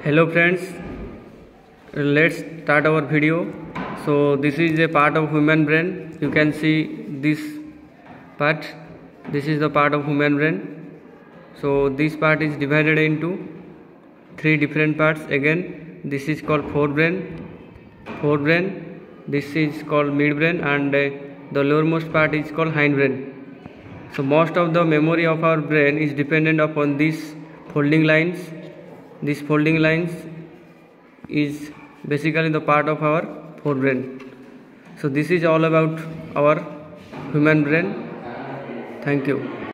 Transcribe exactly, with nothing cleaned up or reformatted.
Hello friends, let's start our video. So this is a part of human brain. You can see this part. This is the part of human brain. So this part is divided into three different parts. Again, this is called forebrain, forebrain. This is called midbrain, and uh, the lowermost part is called hindbrain. So most of the memory of our brain is dependent upon these folding lines. These folding lines is basically the part of our forebrain. So this is all about our human brain. Thank you.